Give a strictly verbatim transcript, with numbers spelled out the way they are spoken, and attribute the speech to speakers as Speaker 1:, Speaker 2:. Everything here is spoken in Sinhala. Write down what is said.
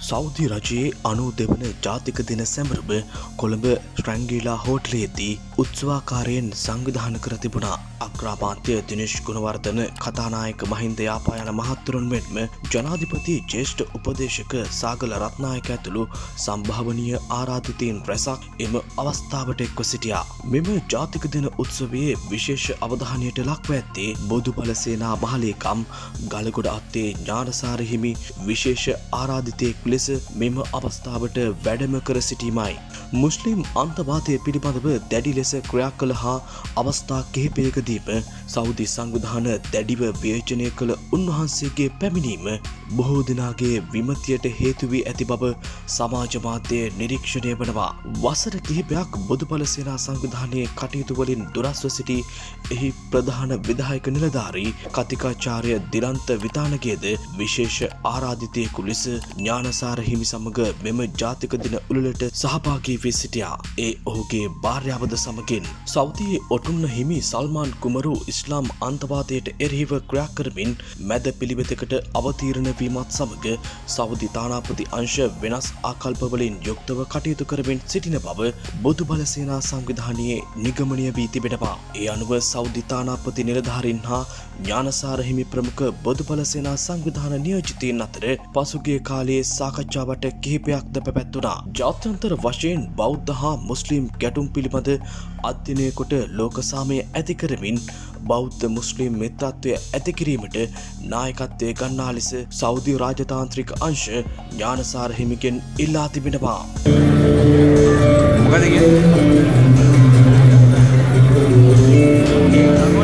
Speaker 1: සෞදි රජයේ අනූ දෙවන ජාතික දින සැමරුම කොළඹ ශ්‍රැංගීලා හෝටලයේදී උත්සවාකාරයෙන් සංවිධානය කර තිබුණා. අග්‍රාමාත්‍ය දිනේෂ් ගුණවර්ධන, කතානායක මහින්ද යාපායන මහත්වරුන් මෙන්ම ජනාධිපති ජ්‍යෙෂ්ඨ උපදේශක සාගල රත්නායක ඇතුළු සම්භාවනීය ආරාධිතයින් රැසක් එම අවස්ථාවට එක්ව සිටියා. මෙම ජාතික දින උත්සවයේ විශේෂ අවධානයට ලක්ව ඇත්තේ බොදුබල සේනා මහලේකම් ගලගොඩ අත්තේ ඥානසාර හිමි විශේෂ ආරාධිතයෙක් ලෙස මෙම අවස්ථාවට වැඩම කර සිටීමයි. මුස්ලිම් අන්තවාදය පිළිබඳව දැඩි ලෙස ක්‍රියා කළ හා අවස්ථා කිහිපයකදීම සෞදි සංවිධාන දැඩිව විවේචනය කළ උන්වහන්සේගේ පැමිණීම බොහෝ දෙනාගේ විමතියට හේතු වී ඇති බව සමාජ මාධ්‍ය නිරීක්ෂණය වනවා. වසර කිහිපයක් බොදුබල සේනා සංවිධානයේ කටයුතු වලින් දුරස්ව සිටි එහි ප්‍රධාන විධායක නිලධාරී කතිකාචාර්ය දිලන්ත විතානගේද විශේෂ ආරාධිතයෙකු ලෙස ඥානසාර හිමි සමග මෙම ජාතික දින උළෙලට සහභාගී වී සිටියා. ඒ ඔහුගේ භාර්යාවද සමගින් සෞදියේ ඔටුන්න හිමි සල්මාන් කුමරු ඉස්ලාම් අන්තවාදයට එරෙහිව ක්‍රියා කරමින් මැද පිළිවෙතකට අවතීර්ණ වීමත් සමග සෞදි තානාපති අංශ වෙනස් ආකල්පවලින් යුක්තව කටයුතු කරමින් සිටින බව බොදුබල සේනා සංවිධානයේ නිගමනය වී තිබෙනවා. ඒ අනුව සෞදි තානාපති නිලධාරීන් හා ඥානසාර හිමි ප්‍රමුඛ බොදුබල සේනා සංවිධාන නියෝජිතයින් අතර පසුගිය කාලයේ සාකච්ඡාවට කිහිපයක්ද පැවැත්වුණා. ජාත්‍යන්තර වශයෙන් බෞද්ධ හා මුස්ලිම් ගැටුම් පිළිබඳ අධ්‍යයනය කොට ලෝක සාමය ඇති කරමින් බෞද්ධ මුස්ලිම් මිත්‍රත්වය ඇති කිරීමට නායකත්වය ගන්නා ලෙස සෞදි රාජතාන්ත්‍රික අංශ ඥානසාර හිමිගෙන් ඉල්ලා තිබෙනවා. මොකද කියන්නේ?